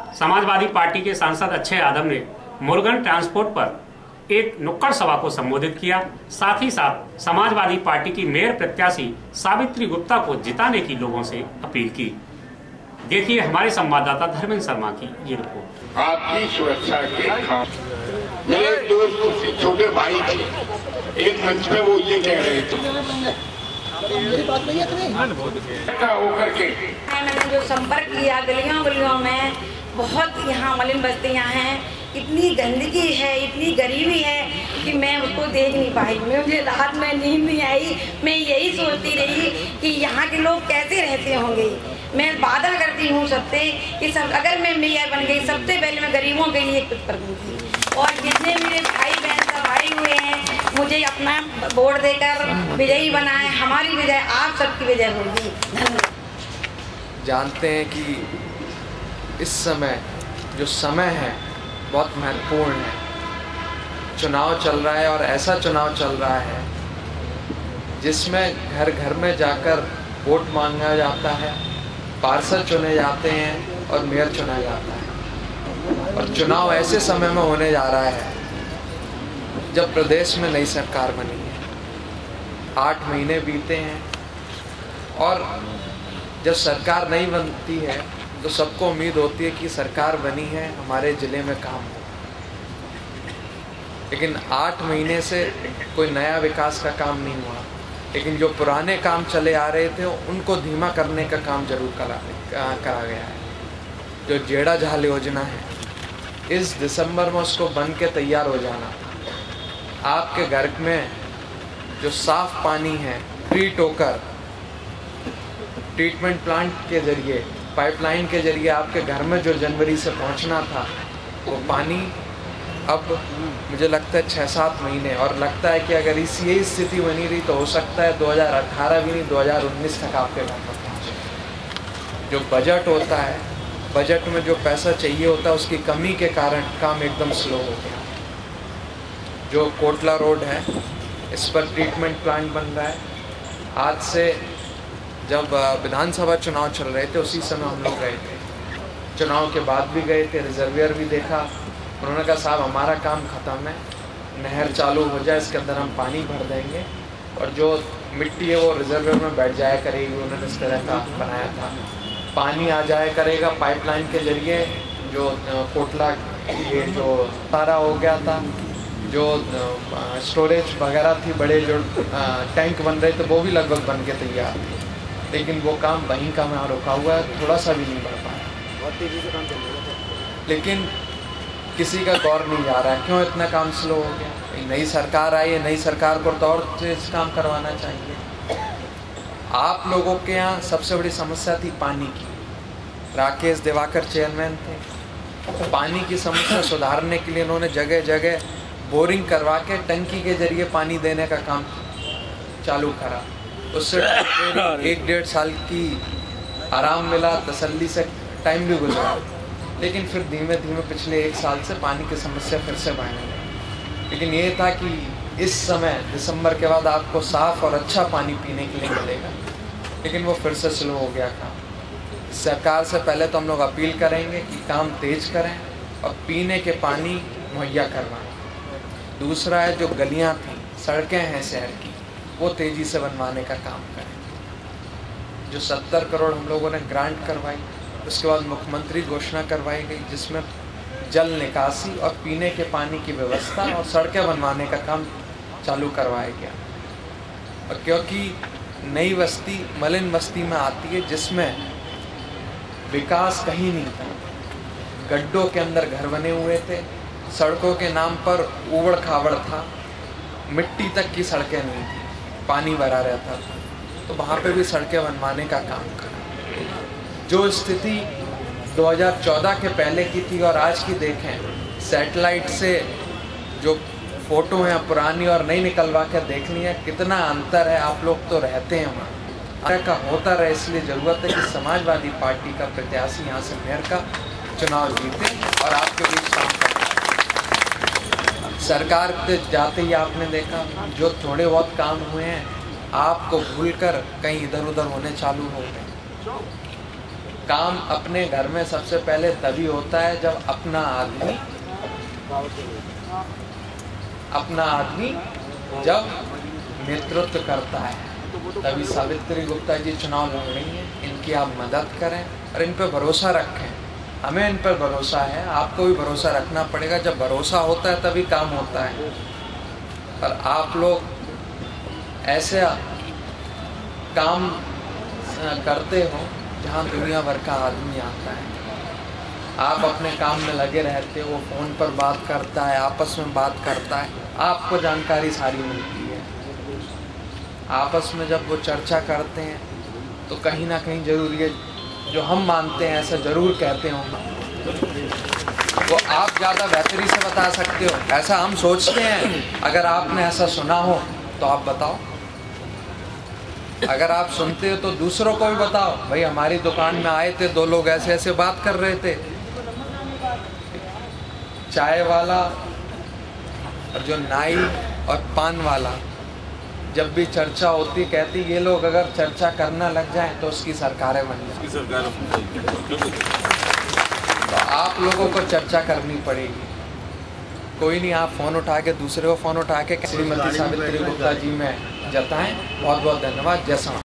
Samajwadi party के सांसद अक्षय यादव ने मुरुगन ट्रांसपोर्ट पर एक नुक्कड़ सभा को संबोधित किया। साथ ही साथ समाजवादी पार्टी की मेयर प्रत्याशी सावित्री गुप्ता को जिताने की लोगों से अपील की। देखिए हमारे संवाददाता धर्मेंद्र शर्मा की ये रिपोर्ट। आपकी सुरक्षा के काम मेरे दोस्त छोटे भाई थे, एक मंच पे वो ये कह रहे थे होकर के मैंने जो संपर्क किया गलियों गलियों में, बहुत यहाँ मलिन बस्तियाँ हैं, इतनी गंदगी है, इतनी गरीबी है कि मैं उसको देख नहीं पाई। मुझे रात में नींद नहीं आई। मैं यही सोचती रही कि यहाँ के लोग कैसे रहते होंगे। मैं वादा करती हूँ सबसे कि सब अगर मैं मेयर बन गई, सबसे पहले मैं गरीबों के लिए कुछ करूँगी। और जितने मेरे भाई बहन सब आए हुए हैं, मुझे अपना वोट देकर विजयी बनाए। हमारी विजय आप सबकी विजय होगी। धन्यवाद। जानते हैं कि इस समय जो समय है बहुत महत्वपूर्ण है। चुनाव चल रहा है और ऐसा चुनाव चल रहा है जिसमें घर घर में जाकर वोट मांगा जाता है, पार्षद चुने जाते हैं और मेयर चुना जाता है। और चुनाव ऐसे समय में होने जा रहा है जब प्रदेश में नई सरकार बनी है। 8 महीने बीते हैं और जब सरकार नहीं बनती है तो सबको उम्मीद होती है कि सरकार बनी है, हमारे ज़िले में काम हो। लेकिन 8 महीने से कोई नया विकास का काम नहीं हुआ। लेकिन जो पुराने काम चले आ रहे थे उनको धीमा करने का काम जरूर करा गया है। जो जेड़ा झाल योजना है, इस दिसंबर में उसको बन के तैयार हो जाना। आपके घर में जो साफ पानी है, ट्रीट होकर ट्रीटमेंट प्लांट के जरिए, पाइपलाइन के जरिए आपके घर में जो जनवरी से पहुंचना था, वो पानी अब मुझे लगता है 6-7 महीने, और लगता है कि अगर यही स्थिति बनी रही तो हो सकता है 2018 भी नहीं 2019 तक आपके घर पर पहुँचे। जो बजट होता है, बजट में जो पैसा चाहिए होता है, उसकी कमी के कारण काम एकदम स्लो हो गया। जो कोटला रोड है, इस पर ट्रीटमेंट प्लांट बन रहा है। आज से जब विधानसभा चुनाव चल रहे थे उसी समय हम लोग गए थे, चुनाव के बाद भी गए थे, रिजर्वियर भी देखा। उन्होंने कहा साहब हमारा काम ख़त्म है, नहर चालू हो जाए, इसके अंदर हम पानी भर देंगे और जो मिट्टी है वो रिजर्वियर में बैठ जाया करेगी। उन्होंने इस तरह का बनाया था, पानी आ जाया करेगा पाइपलाइन के जरिए। जो कोटला ये जो तारा हो गया था, जो स्टोरेज वगैरह थी, बड़े जो टैंक बन रहे थे, वो भी लगभग बन के तैयार थे। लेकिन वो काम वहीं का वहाँ रुका हुआ है, थोड़ा सा भी नहीं बढ़ पाया। बहुत तेज़ी से काम चल रहा था, लेकिन किसी का गौर नहीं जा रहा है क्यों इतना काम स्लो हो गया। नई सरकार आई है, नई सरकार को तो और तेज काम करवाना चाहिए। आप लोगों के यहाँ सबसे बड़ी समस्या थी पानी की। राकेश दिवाकर चेयरमैन थे। पानी की समस्या सुधारने के लिए उन्होंने जगह जगह बोरिंग करवा के टंकी के जरिए पानी देने का काम चालू करा। उससे 1-1.5 साल की आराम मिला, तसल्ली से टाइम भी गुजरा। लेकिन फिर धीमे धीमे पिछले 1 साल से पानी की समस्या फिर से बढ़ने लगी। लेकिन ये था कि इस समय दिसंबर के बाद आपको साफ़ और अच्छा पानी पीने के लिए मिलेगा, लेकिन वो फिर से स्लो हो गया काम। सरकार से पहले तो हम लोग अपील करेंगे कि काम तेज़ करें और पीने के पानी मुहैया करवाएं। दूसरा है जो गलियां थी, सड़कें हैं शहर की, वो तेज़ी से बनवाने का काम करें। जो 70 करोड़ हम लोगों ने ग्रांट करवाई, उसके बाद मुख्यमंत्री घोषणा करवाई गई जिसमें जल निकासी और पीने के पानी की व्यवस्था और सड़कें बनवाने का काम चालू करवाया गया। और क्योंकि नई बस्ती मलिन बस्ती में आती है जिसमें विकास कहीं नहीं था, गड्ढों के अंदर घर बने हुए थे, सड़कों के नाम पर उबड़ खाबड़ था, मिट्टी तक की सड़कें नहीं थी, पानी भरा रहता था, तो वहाँ पे भी सड़कें बनवाने का काम करा। जो स्थिति 2014 के पहले की थी और आज की देखें, सैटेलाइट से जो फ़ोटो हैं पुरानी और नई निकलवा कर देख ली है, कितना अंतर है। आप लोग तो रहते हैं वहाँ, का होता रहे। इसलिए ज़रूरत है कि समाजवादी पार्टी का प्रत्याशी यहाँ से मेयर का चुनाव जीते और आपके बीच काम करें। सरकार के जाते ही आपने देखा जो थोड़े बहुत काम हुए हैं आपको भूलकर कहीं इधर उधर होने चालू हो गए। काम अपने घर में सबसे पहले तभी होता है जब अपना आदमी जब नेतृत्व करता है। तभी सावित्री गुप्ता जी चुनाव लड़ रही हैं। इनकी आप मदद करें और इन पर भरोसा रखें। हमें इन पर भरोसा है, आपको भी भरोसा रखना पड़ेगा। जब भरोसा होता है तभी काम होता है। पर आप लोग ऐसे काम करते हो जहाँ दुनिया भर का आदमी आता है, आप अपने काम में लगे रहते हो, वो फ़ोन पर बात करता है, आपस में बात करता है, आपको जानकारी सारी मिलती है। आपस में जब वो चर्चा करते हैं तो कहीं ना कहीं जरूर ये जो हम मानते हैं ऐसा ज़रूर कहते होंगे, वो आप ज़्यादा बेहतरी से बता सकते हो। ऐसा हम सोचते हैं। अगर आपने ऐसा सुना हो तो आप बताओ। अगर आप सुनते हो तो दूसरों को भी बताओ। भाई हमारी दुकान में आए थे 2 लोग, ऐसे ऐसे बात कर रहे थे। चाय वाला और जो नाई और पान वाला, जब भी चर्चा होती कहती ये लोग अगर चर्चा करना लग जाएं तो उसकी सरकारें बन जाएं। तो आप लोगों को चर्चा करनी पड़ेगी। कोई नहीं, आप फ़ोन उठा के दूसरे को फ़ोन उठा के श्रीमती सावित्री गुप्ता जी में जताएं। बहुत बहुत धन्यवाद। जय श्री राम।